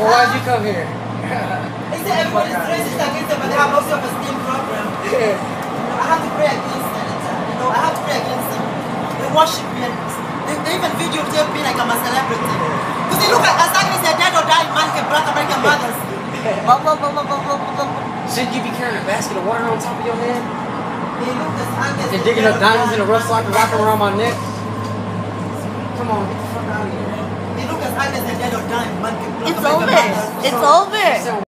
Well, why'd you come here? They say everybody's racist against them, but they have no self-esteem problem. I have to pray against them. I have to pray against them. They worship me. They even videotape me like I'm a celebrity. Because they look as if they're dead or dying man can black American mothers. Shouldn't you be carrying a basket of water on top of your head? They look as ugly as And digging up diamonds in a rough locker, wrapping around my neck? Come on, get the fuck out of here. They look as ugly as they're dead or dying man can black It's American over. mothers. It's over.